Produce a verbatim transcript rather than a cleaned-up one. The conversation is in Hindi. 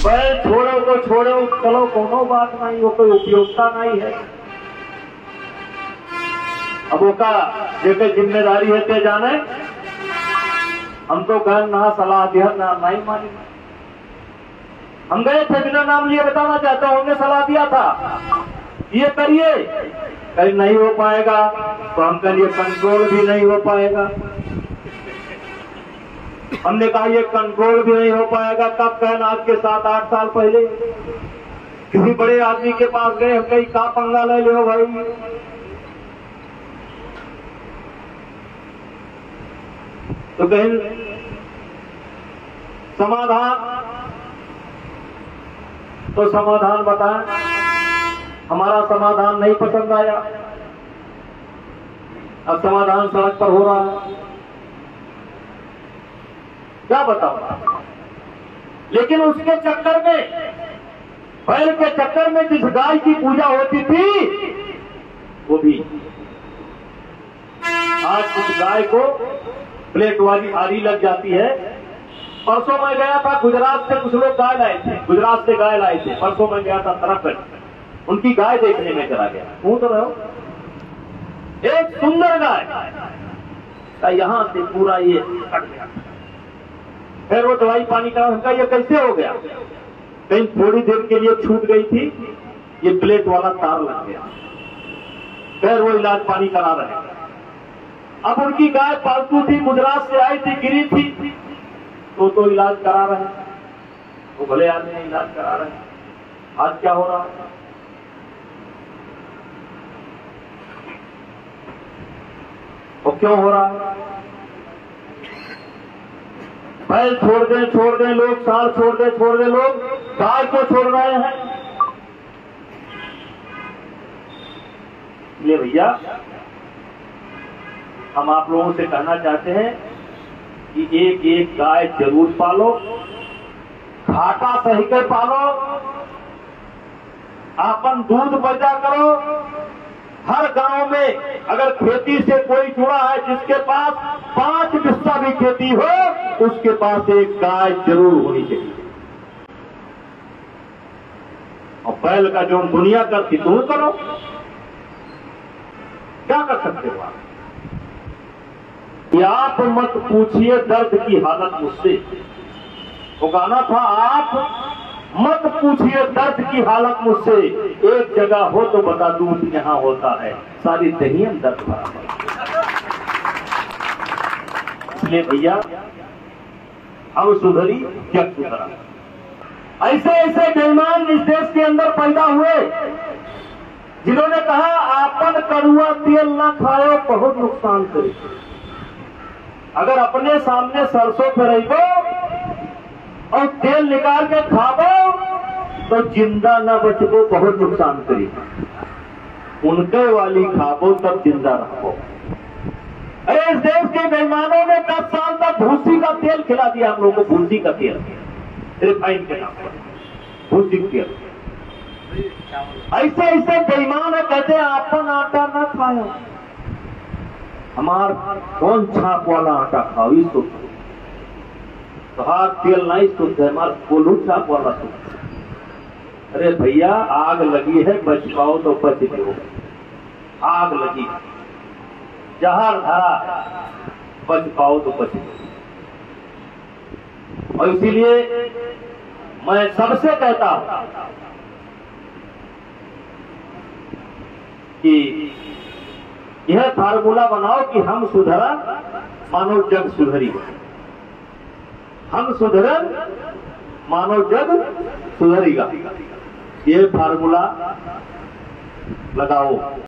बैल छोड़ो तो छोड़ो, चलो कोनो बात नहीं, वो कोई उपयोगिता नहीं है। अब वो का जेके जिम्मेदारी है ते जाने, हम तो गए ना सलाह दिया ना नहीं मानी। हम गए थे बिना नाम लिए, बताना चाहता हूं, हमने सलाह दिया था ये करिए, कहीं नहीं हो पाएगा तो हम कहिए कंट्रोल भी नहीं हो पाएगा। हमने कहा ये कंट्रोल भी नहीं हो पाएगा। कब कहना, आज के सात आठ साल पहले किसी बड़े आदमी के पास गए, हम कहीं का पंगा ले लो भाई। तो कहीं समाधान, तो समाधान बताएं। हमारा समाधान नहीं पसंद आया, अब समाधान सड़क पर हो रहा है, क्या बताऊं। लेकिन उसके चक्कर में, बैल के चक्कर में जिस गाय की पूजा होती थी वो भी आज उस गाय को प्लेट वाली आरी लग जाती है। परसों मैं गया था गुजरात से, कुछ लोग गाय लाए थे, गुजरात से गाय लाए थे। परसों मैं गया था तरफगढ़, उनकी गाय देखने में चला गया। वो तो रहो, एक सुंदर गाय, यहां से पूरा ये कट गया। फिर वो दवाई पानी करा, उनका ये कैसे हो गया, कहीं थोड़ी देर के लिए छूट गई थी, ये प्लेट वाला तार लग गया। फिर वो इलाज पानी करा रहे हैं। अब उनकी गाय पालतू थी, गुजरात से आई थी, गिरी थी, तो तो इलाज करा रहे हैं, वो भले आदमी ने इलाज करा रहे हैं। आज क्या हो रहा है, वो क्यों हो रहा है? बैल छोड़ दें छोड़ दें लोग, साल छोड़ दें छोड़ दें लोग, गाय को छोड़ रहे हैं। ये भैया हम आप लोगों से कहना चाहते हैं कि एक एक गाय जरूर पालो, घाटा सही कर पालो, आपन दूध पैदा करो। हर गांव में अगर खेती से कोई जुड़ा है, जिसके पास पांच बिस्सा भी खेती हो, उसके पास एक गाय जरूर होनी चाहिए। और बैल का जो दुनिया करती दूर करो, क्या कर सकते हो आप? आप मत पूछिए दर्द की हालत मुझसे, वो गाना था, आप मत पूछिए दर्द की हालत मुझसे, एक जगह हो तो बता दूं यहां होता है, सारी दहियन दर्द भरा। इसलिए भैया हम सुधरी जग सुधरा। ऐसे ऐसे बेईमान इस देश के अंदर पैदा हुए जिन्होंने कहा आपन कड़ुआ तेल ना खाओ, बहुत नुकसान करे। अगर अपने सामने सरसों पे रहो और तेल निकाल के खाओ तो जिंदा न बचबो, बहुत नुकसान करेगा। उनके वाली खाओ तब जिंदा रहो। अरे इस देश के बेईमानों ने दस साल तक भूसी का तेल खिला दिया हम लोग को, भूसी का तेल, रिफाइंड के नाम पर भूसी तेल। ऐसे ऐसे बेईमान है, कहते हैं आपन आटा न खाओ, हमार कौन छाप वाला आटा खाओ, इस तो हाथ तेल नहीं शुद्ध है, हमारा कोल्हू छाप वाला शुद्ध। अरे भैया आग लगी है, बच पाओ तो बच जाओ। आग लगी, जहर धरा है, बच पाओ तो बच जाओ। और इसीलिए मैं सबसे कहता हूं कि यह फार्मूला बनाओ कि हम सुधरा मानो जग सुधरी, हम सुधरन मानो जग सुधरेगा। ये फार्मूला लगाओ।